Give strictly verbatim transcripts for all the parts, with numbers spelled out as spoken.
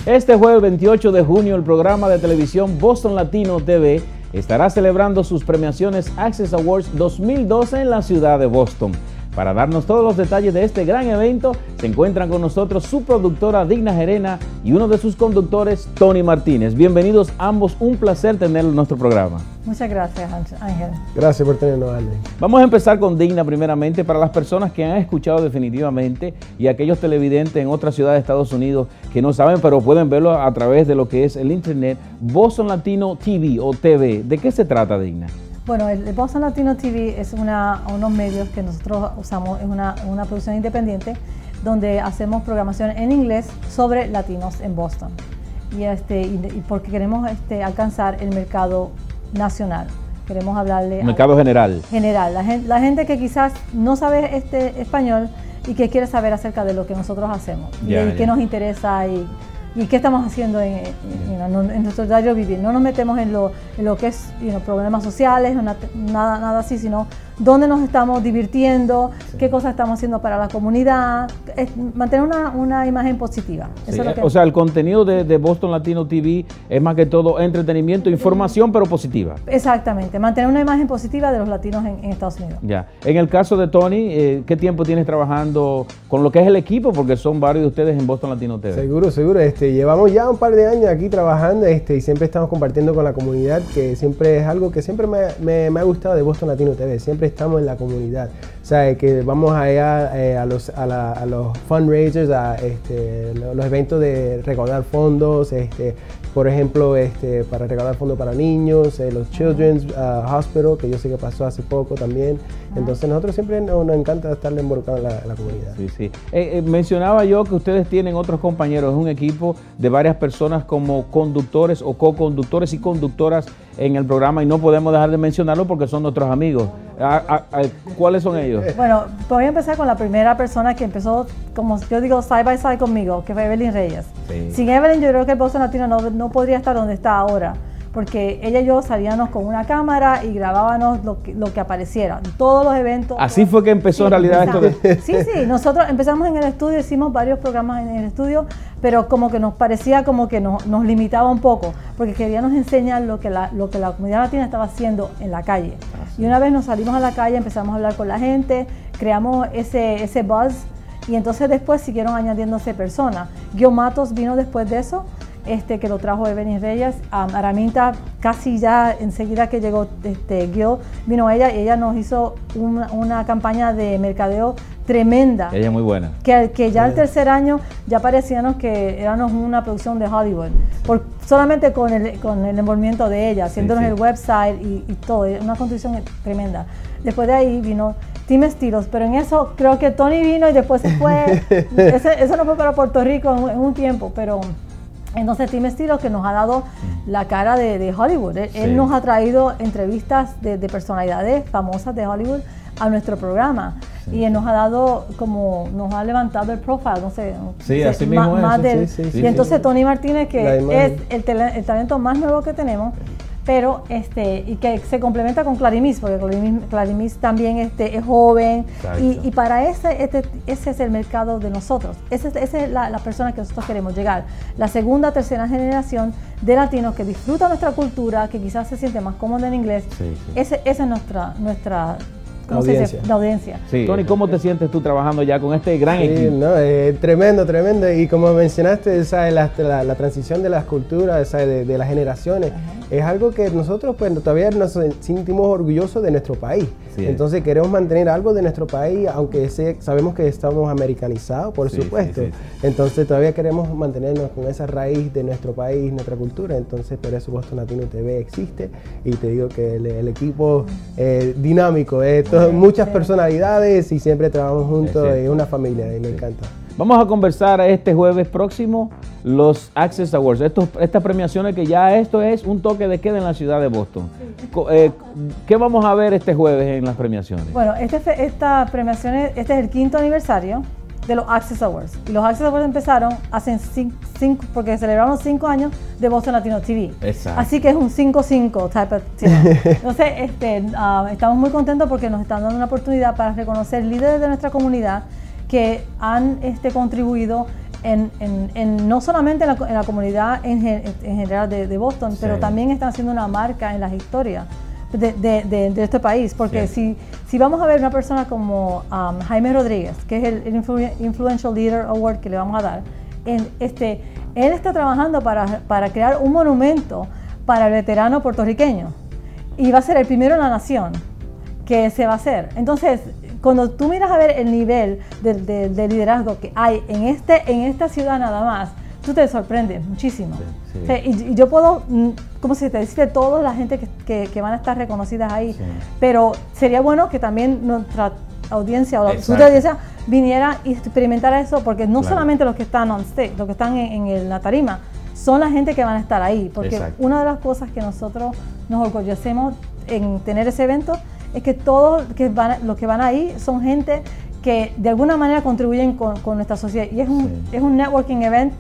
Este jueves veintiocho de junio, el programa de televisión Boston Latino T V estará celebrando sus premiaciones Access Awards dos mil doce en la ciudad de Boston. Para darnos todos los detalles de este gran evento, se encuentran con nosotros su productora Digna Gerena y uno de sus conductores, Tony Martínez. Bienvenidos ambos, un placer tenerlo en nuestro programa. Muchas gracias, Ángel. Gracias por tenernos, Ángel. Vamos a empezar con Digna primeramente, para las personas que han escuchado definitivamente y aquellos televidentes en otras ciudades de Estados Unidos que no saben, pero pueden verlo a través de lo que es el internet, Boston Latino T V o T V. ¿De qué se trata, Digna? Bueno, el Boston Latino T V es una, unos medios que nosotros usamos, es una, una producción independiente donde hacemos programación en inglés sobre latinos en Boston. Y, este, y, y porque queremos este, alcanzar el mercado nacional. Queremos hablarle al mercado general. General, la gente, la gente que quizás no sabe este español y que quiere saber acerca de lo que nosotros hacemos, ya, y ya. qué nos interesa y, y qué estamos haciendo en, en, en, en nuestro diario vivir. No nos metemos en lo, en lo que es you know, problemas sociales, una, nada, nada así, sino dónde nos estamos divirtiendo, sí. qué cosas estamos haciendo para la comunidad, es mantener una, una imagen positiva. Sí, Eso es lo que o sea, el contenido de, de Boston Latino T V es más que todo entretenimiento, información, pero positiva. Exactamente, mantener una imagen positiva de los latinos en, en Estados Unidos. Ya. En el caso de Tony, eh, ¿qué tiempo tienes trabajando con lo que es el equipo? Porque son varios de ustedes en Boston Latino T V. Seguro, seguro. Este, llevamos ya un par de años aquí trabajando este, y siempre estamos compartiendo con la comunidad, que siempre es algo que siempre me, me, me ha gustado de Boston Latino T V. Siempre estamos en la comunidad, o sea, que vamos allá eh, a, los, a, la, a los fundraisers, a este, los eventos de recaudar fondos, este, por ejemplo, este, para recaudar fondos para niños, eh, los Children's uh, Hospital, que yo sé que pasó hace poco también. Entonces nosotros siempre nos, nos encanta estar involucrados en la, en la comunidad. Sí, sí. Eh, eh, mencionaba yo que ustedes tienen otros compañeros, es un equipo de varias personas como conductores o co-conductores y conductoras en el programa, y no podemos dejar de mencionarlo porque son nuestros amigos. ¿A, a, a, ¿Cuáles son ellos? Bueno, voy a empezar con la primera persona que empezó, como yo digo, side by side conmigo, que fue Evelyn Reyes. Sí. Sin Evelyn, yo creo que el Boston Latino no, no podría estar donde está ahora, porque ella y yo salíamos con una cámara y grabábamos lo que, lo que apareciera, todos los eventos. Así fue que empezó sí, en realidad esto de... Sí, sí, nosotros empezamos en el estudio, hicimos varios programas en el estudio, pero como que nos parecía como que nos, nos limitaba un poco, porque queríamos enseñar lo que, la, lo que la comunidad latina estaba haciendo en la calle. Y una vez nos salimos a la calle, empezamos a hablar con la gente, creamos ese, ese buzz, y entonces después siguieron añadiéndose personas. Gio Matos vino después de eso, Este, que lo trajo Evelyn Reyes. Um, Araminta, casi ya enseguida que llegó este, Gil, vino ella y ella nos hizo una, una campaña de mercadeo tremenda. Ella es muy buena. Que, que ya el tercer año ya parecíamos que éramos una producción de Hollywood, por, solamente con el, con el envolvimiento de ella, haciéndonos sí, sí. el website y, y todo, una contribución tremenda. Después de ahí vino Team Estilos, pero en eso creo que Tony vino y después se fue. Ese, eso no fue para Puerto Rico en, en un tiempo, pero... Entonces Team Estilos, que nos ha dado la cara de, de Hollywood. Él, sí. él nos ha traído entrevistas de, de personalidades famosas de Hollywood a nuestro programa. Sí. Y él nos ha dado, como, nos ha levantado el profile, no sé. Sí, así mismo más, es. Más del, sí, sí, y sí, entonces sí. Tony Martínez, que es el, tele, el talento más nuevo que tenemos, pero este y que se complementa con Clarimis, porque Clarimis, Clarimis también este, es joven, y, y para ese este, ese es el mercado de nosotros, esa es, es la, la persona que nosotros queremos llegar, la segunda, tercera generación de latinos que disfrutan nuestra cultura, que quizás se siente más cómodo en inglés. Sí, sí. Ese, esa es nuestra, nuestra La audiencia. La audiencia. Sí. Tony, ¿cómo te sientes tú trabajando ya con este gran sí, equipo? No, eh, tremendo, tremendo. Y como mencionaste, ¿sabes? La, la, la transición de las culturas, ¿sabes? De, de las generaciones, uh-huh. es algo que nosotros pues, todavía nos sentimos orgullosos de nuestro país. Sí, Entonces es. queremos mantener algo de nuestro país, aunque sé, sabemos que estamos americanizados, por sí, supuesto. Sí, sí, sí. Entonces todavía queremos mantenernos con esa raíz de nuestro país, nuestra cultura. Entonces por eso Boston Latino T V existe. Y te digo que el, el equipo eh, dinámico es... Todo, muchas personalidades y siempre trabajamos juntos, es una familia y me encanta. Vamos a conversar este jueves próximo los Access Awards, estos, estas premiaciones que ya esto es un toque de queda en la ciudad de Boston. Eh, ¿Qué vamos a ver este jueves en las premiaciones? Bueno, este, esta premiación, este es el quinto aniversario de los Access Awards. Y los Access Awards empezaron hace cinco, cinco porque celebramos cinco años de Boston Latino T V. Exacto. Así que es un cinco cinco type of T V. Entonces, este, uh, estamos muy contentos porque nos están dando una oportunidad para reconocer líderes de nuestra comunidad que han este, contribuido en, en, en, no solamente en la, en la comunidad en, en general de, de Boston, sí. pero también están haciendo una marca en las historias de, de, de, de este país, porque sí. si, si vamos a ver una persona como um, Jaime Rodríguez, que es el, el Influ Influential Leader Award que le vamos a dar, en, este, él está trabajando para, para crear un monumento para el veterano puertorriqueño y va a ser el primero en la nación que se va a hacer. Entonces, cuando tú miras a ver el nivel de, de, de liderazgo que hay en, este, en esta ciudad nada más, tú te sorprendes muchísimo. Sí, sí. O sea, y, y yo puedo, como si te deciste, toda la gente que, que, que van a estar reconocidas ahí, sí. pero sería bueno que también nuestra audiencia o su audiencia viniera y experimentara eso, porque no claro. solamente los que están on stage, los que están en, en la tarima, son la gente que van a estar ahí, porque Exacto. una de las cosas que nosotros nos orgullecemos en tener ese evento es que todos que van, los que van ahí son gente que de alguna manera contribuyen con, con nuestra sociedad. Y es un, sí. es un networking event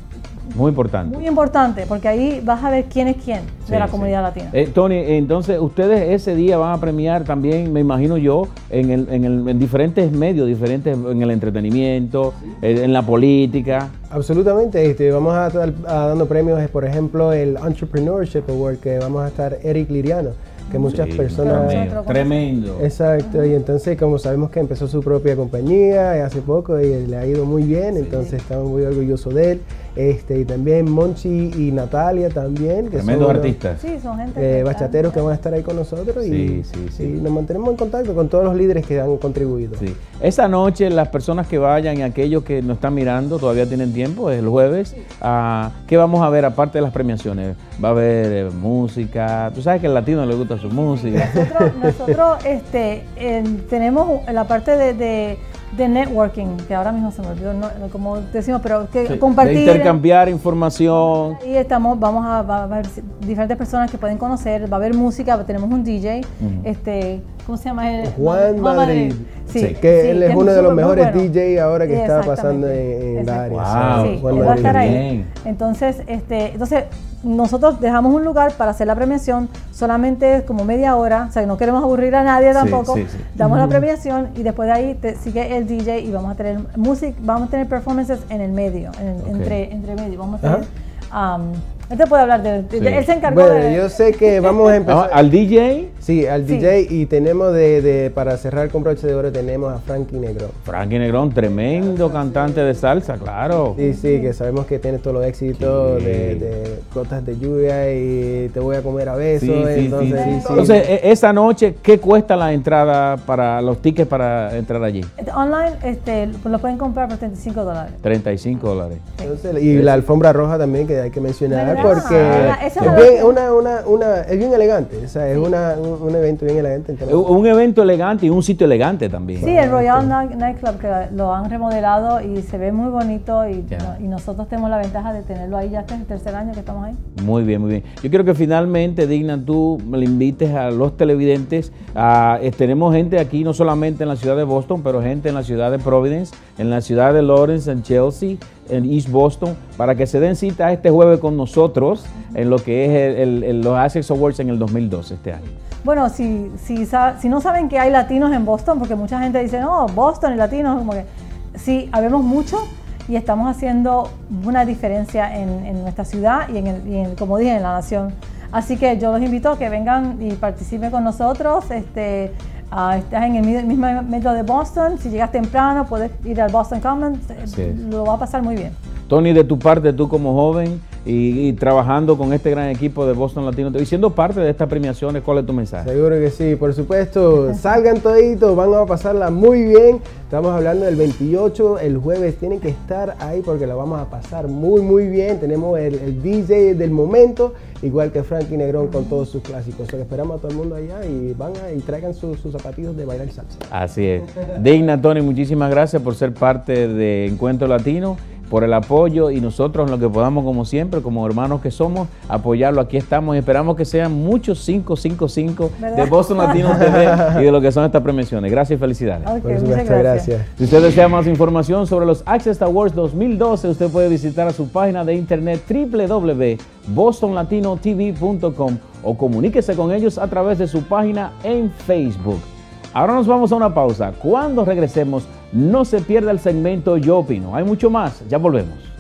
muy importante. Muy importante, porque ahí vas a ver quién es quién sí, de la comunidad sí. latina. Eh, Tony, entonces ustedes ese día van a premiar también, me imagino yo, en, el, en, el, en diferentes medios, diferentes en el entretenimiento, eh, en la política. Absolutamente, este, vamos a estar a dando premios, por ejemplo, el Entrepreneurship Award, que vamos a estar Eric Liriano, que muchas sí, personas... Tremendo, tremendo. Exacto, y entonces como sabemos que empezó su propia compañía hace poco y le ha ido muy bien, sí. entonces estamos muy orgullosos de él. Este, y también Monchi y Natalia también, que tremendos son artistas. Sí, son gente eh, bachateros que van a estar ahí con nosotros sí, y, sí, sí. y nos mantenemos en contacto con todos los líderes que han contribuido. Sí. Esa noche las personas que vayan y aquellos que nos están mirando todavía tienen tiempo, es el jueves. Sí. Uh, ¿Qué vamos a ver aparte de las premiaciones? Va a haber eh, música, tú sabes que al latino le gusta su música. Nosotros, nosotros este, eh, tenemos la parte de, de de networking, que ahora mismo se me olvidó, no, como decimos, pero que sí, compartir. De intercambiar información. Y estamos, vamos a, va a haber diferentes personas que pueden conocer, va a haber música, tenemos un D J, uh-huh. este, ¿cómo se llama? El, Juan Madrid. Sí, sí, que sí, él es uno de los mejores bueno. D J ahora que está pasando en, en la área. Wow, sí, él va a estar ahí. Entonces, este, entonces, nosotros dejamos un lugar para hacer la premiación, solamente como media hora, o sea, no queremos aburrir a nadie tampoco, sí, sí, sí. damos uh-huh. la premiación y después de ahí te sigue el D J y vamos a tener música, vamos a tener performances en el medio, en, okay. entre, entre medio, vamos a tener... Uh-huh. um, él te puede hablar de, de, sí. de él se encargó bueno, de... yo sé que vamos a empezar... ¿Al D J? Sí, al sí. D J y tenemos de, de, para cerrar con broche de oro, tenemos a Frankie Negrón. Frankie Negrón, tremendo cantante de salsa, claro. Sí, sí, que sabemos que tiene todos los éxitos sí. de, de Gotas de Lluvia y Te Voy a Comer a Besos. Sí, sí, entonces, sí, sí, sí. entonces, esa noche, ¿qué cuesta la entrada para los tickets para entrar allí? Online este, lo pueden comprar por treinta y cinco dólares. treinta y cinco dólares. Entonces, y la alfombra roja también, que hay que mencionar, porque ah, es, bien, una, una, una, es bien elegante, o sea, es sí. una, un, un evento bien elegante. Un evento elegante y un sitio elegante también. Sí, el Royal Nightclub, que lo han remodelado y se ve muy bonito y, no, y nosotros tenemos la ventaja de tenerlo ahí, ya este es el tercer año que estamos ahí. Muy bien, muy bien. Yo quiero que finalmente, Digna, tú le invites a los televidentes, a, eh, tenemos gente aquí no solamente en la ciudad de Boston, pero gente en la ciudad de Providence, en la ciudad de Lawrence, en Chelsea, en East Boston, para que se den cita este jueves con nosotros en lo que es el, el, el, los Access Awards en el dos mil doce, este año. Bueno, si, si, si no saben que hay latinos en Boston, porque mucha gente dice, no, Boston y latinos, como que sí, habemos mucho y estamos haciendo una diferencia en, en nuestra ciudad y, en el, y en, como dije, en la nación. Así que yo los invito a que vengan y participen con nosotros. Este, Uh, estás en el mismo metro de Boston, si llegas temprano puedes ir al Boston Commons, sí. lo va a pasar muy bien. Tony, de tu parte, tú como joven y, y trabajando con este gran equipo de Boston Latino y siendo parte de estas premiaciones, ¿cuál es tu mensaje? Seguro que sí, por supuesto, salgan toditos, van a pasarla muy bien. Estamos hablando del veintiocho, el jueves, tienen que estar ahí porque la vamos a pasar muy muy bien. Tenemos el, el D J del momento, igual que Frankie Negrón con todos sus clásicos. O sea, esperamos a todo el mundo allá y van a, y traigan sus, sus zapatillos de bailar salsa. Así es. Digna, Tony, muchísimas gracias por ser parte de Encuentro Latino, por el apoyo y nosotros en lo que podamos, como siempre, como hermanos que somos, apoyarlo. Aquí estamos y esperamos que sean muchos cinco cinco cinco de Boston Latino T V y de lo que son estas premiaciones. Gracias y felicidades. Okay, por supuesto, muchas gracias. gracias. Si usted desea más información sobre los Access Awards dos mil doce, usted puede visitar a su página de internet w w w punto boston latino t v punto com o comuníquese con ellos a través de su página en Facebook. Ahora nos vamos a una pausa. Cuando regresemos, no se pierda el segmento Yo Opino. Hay mucho más. Ya volvemos.